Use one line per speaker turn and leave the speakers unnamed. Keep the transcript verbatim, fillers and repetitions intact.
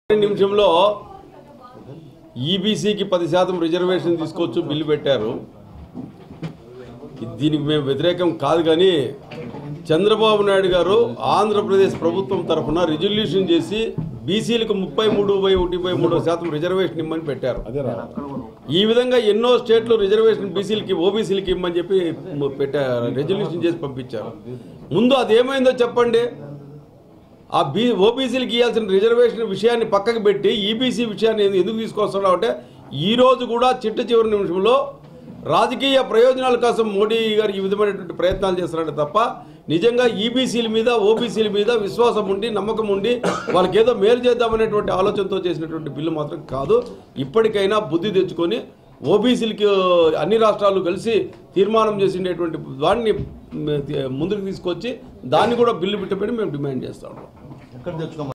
నిమిషంలో ఈబీసీకి పది శాతం రిజర్వేషన్ తీసుకొచ్చు బిల్లు పెట్టారు. దీనికి మేము వ్యతిరేకం కాదు, కానీ చంద్రబాబు నాయుడు గారు ఆంధ్రప్రదేశ్ ప్రభుత్వం తరఫున రిజల్యూషన్ చేసి బీసీలకు ముప్పై మూడు బై ఒకటి బై మూడు శాతం రిజర్వేషన్ ఇమ్మని పెట్టారు. ఈ విధంగా ఎన్నో స్టేట్లు రిజర్వేషన్ బీసీలకి ఓబీసీలకి ఇమ్మని చెప్పి పెట్టారు, రిజల్యూషన్ చేసి పంపించారు. ముందు అదేమైందో చెప్పండి. ఆ బీ ఓబీసీలకి ఇవ్వాల్సిన రిజర్వేషన్ విషయాన్ని పక్కకు పెట్టి ఈబీసీ విషయాన్ని ఎందుకు తీసుకొస్తున్నావు అంటే, ఈరోజు కూడా చిట్ట చివరి నిమిషంలో రాజకీయ ప్రయోజనాల కోసం మోడీ గారు ఈ విధమైనటువంటి ప్రయత్నాలు చేస్తున్నారంటే తప్ప నిజంగా ఈబీసీల మీద ఓబీసీల మీద విశ్వాసం ఉండి నమ్మకం ఉండి వాళ్ళకి ఏదో మేలు చేద్దామనేటువంటి ఆలోచనతో చేసినటువంటి బిల్లు మాత్రం కాదు. ఇప్పటికైనా బుద్ధి తెచ్చుకొని ఓబీసీలకి అన్ని రాష్ట్రాలు కలిసి తీర్మానం చేసినటువంటి దాన్ని ముందుకు తీసుకొచ్చి దాన్ని కూడా బిల్లు పెట్టమని మేము డిమాండ్ చేస్తాము.